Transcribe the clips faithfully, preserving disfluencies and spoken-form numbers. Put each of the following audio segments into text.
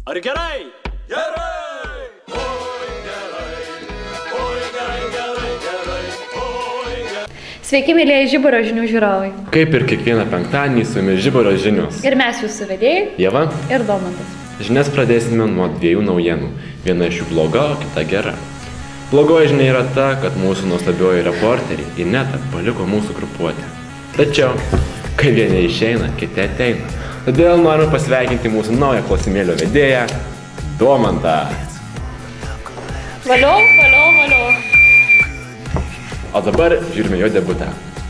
Ar gerai? Gerai! Oi gerai! Oi gerai, gerai, gerai! Oi gerai! Sveiki, mėlyje Žiburio žinių žiūrovai. Kaip ir kiekvieną penktadienį su jumis Žiburio žinios. Ir mes jūsų vedėjai. Ieva ir Domantas. Žinias pradėsime nuo dviejų naujienų. Viena iš jų bloga, o kita gera. Blogoji žinia yra ta, kad mūsų nuostabioji reporteriai Ineta paliko mūsų grupuotę. Tačiau, kai vieni išeina, kiti ateina. Todėl norime pasveikinti mūsų naują klausimėlio vedėją, Domantą. Valio, valio, valio. O dabar žiūrime jo debutą.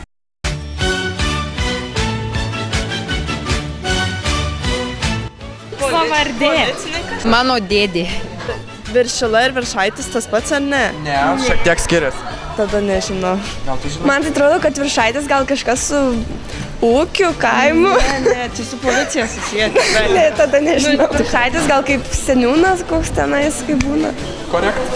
Pavardė. Mano dėdė. Viršila ir Viršaitis tas pats, ar ne? Ne, šiek tiek skiriasi. Tada nežinau. Gal tu žinai? Man tai atrodo, kad Viršaitis gal kažkas su ūkiu, kaimu. Ne, ne, čia su policija susiję. Ne, tada nežinau. Viršaitis gal kaip seniūnas koks tenais, kaip būna. Korekt.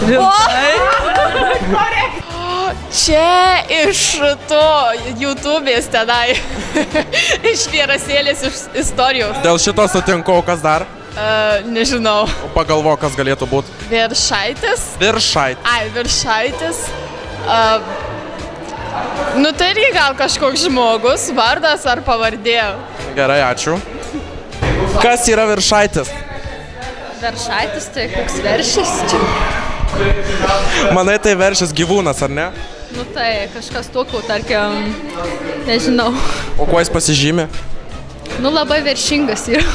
Čia iš to YouTube'ės tenai. Iš vierasėlės iš istorijos. Dėl šito sutinku, kas dar? Uh, nežinau. O pagalvo, kas galėtų būti. Viršaitis. Viršait. Ai, Viršaitis. Uh, nu tai irgi gal kažkoks žmogus, vardas ar pavardė. Gerai, ačiū. Kas yra Viršaitis? Viršaitis tai koks veršis čia. Manai, tai veršis gyvūnas, ar ne? Nu tai kažkas tokio, tarkim, nežinau. O kuo jis pasižymi? Nu labai veršingas yra.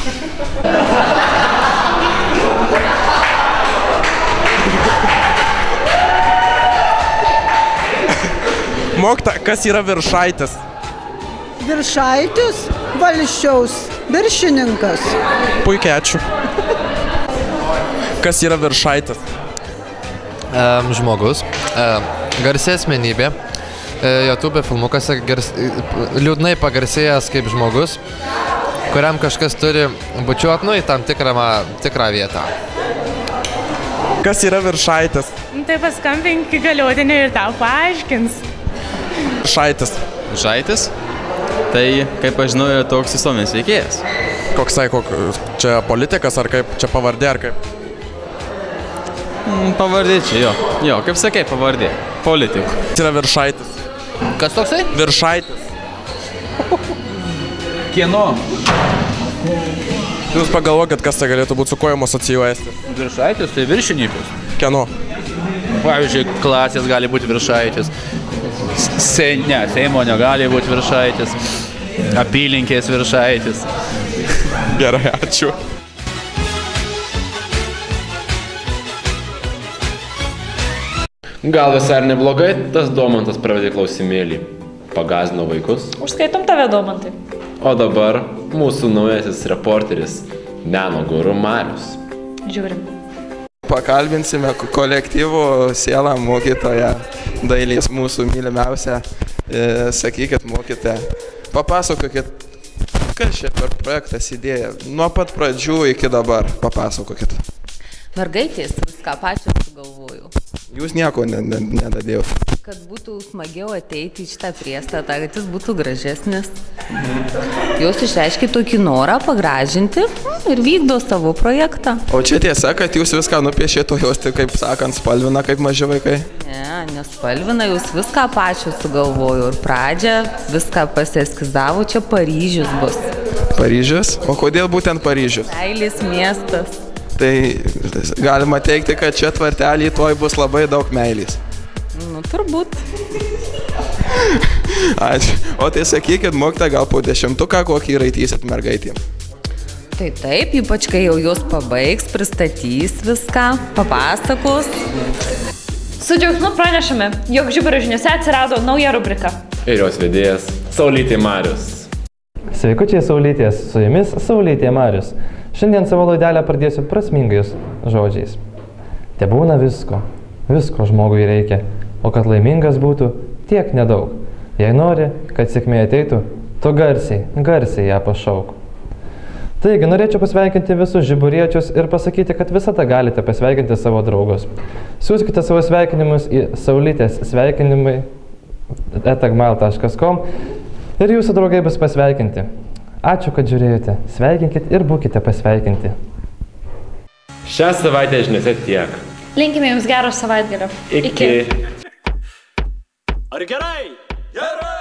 Mokta, kas yra Viršaitis? Viršaitis, valsčiaus viršininkas. Puikiai, ačiū. Kas yra Viršaitis? Um, žmogus, um, garsi asmenybė, uh, YouTube filmukose gars, liūdnai pagarsėjęs kaip žmogus, kuriam kažkas turi bučiuot, nu, į tam tikrą, tikrą vietą. Kas yra Viršaitis? Tai paskambink įgaliotinį ir tau paaiškins. Viršaitis. Viršaitis? Tai, kaip aš žinau, yra toks visuomenės veikėjas. Koks tai, kok, čia politikas ar kaip, čia pavardė ar kaip? Mm, pavardė čia, jo. Jo, kaip sakai, pavardė. Politikų. Kas yra Viršaitis? Kas toksai? Viršaitis. Kieno? Jūs pagalvokit, kas tai galėtų būti, su kuo jums asocijuojasi? Viršaitis tai viršininkas. Kieno? Pavyzdžiui, klasės gali būti Viršaitis. Se, ne, Seimo negali būti Viršaitis. Apylinkės Viršaitis. Gerai, ačiū. Gal visai ir neblogai, tas Domantas pravedė klausimėlį. Pagazino vaikus. Užskaitom tave, Domantai. O dabar mūsų naujasis reporteris, meno guru Marius. Žiūrim. Pakalbinsime kolektyvų sielą mokytoją dailės mūsų mylimiausią. E, sakykit, mokytoją, papasakokit, kas čia per projektas idėja, nuo pat pradžių iki dabar, papasakokit. Mergaitės viską pačią sugalvojau. Jūs nieko ne, ne, nedadėjot. Kad būtų smagiau ateiti į šitą priestatą, kad jis būtų gražesnis. Jos išreiškė tokį norą pagražinti ir vykdo savo projektą. O čia tiesa, kad jūs viską nupiešėte, o jos, tai, kaip sakant, spalvina kaip maži vaikai? Ne, nespalvina, jūs viską pačią sugalvojo. Ir pradžią viską pasieskizavo, čia Paryžius bus. Paryžius? O kodėl būtent Paryžius? Meilės miestas. Tai galima teikti, kad čia tvartelį tuoj bus labai daug meilės. Nu, turbūt. Ačiū. O tai sakykit, mokytoja, gal po dešimtuką kokį raitysit mergaitėm? Tai taip, ypač kai jau jos pabaigs, pristatys viską, papasakos. Su džiaugsmu pranešame, jog Žiburio žiniuose atsirado nauja rubrika. Ir jos vedėjas Saulytė Marius. Sveikučiai Saulytės, su jumis Saulytė Marius. Šiandien savo laidelę pradėsiu prasmingais žodžiais. Te būna visko, visko žmogui reikia, o kad laimingas būtų, tiek nedaug. Jei nori, kad sėkmė ateitų, tu garsiai, garsiai ją pašauk. Taigi, norėčiau pasveikinti visus žiburiečius ir pasakyti, kad visada galite pasveikinti savo draugus. Siųskite savo sveikinimus į saulytės sveikinimai eta gmail taškas com ir jūsų draugai bus pasveikinti. Ačiū, kad žiūrėjote. Sveikinkit ir būkite pasveikinti. Šią savaitę žiniose tiek. Linkime jums gero savaitgalio. Iki. Ar gerai? Gerai!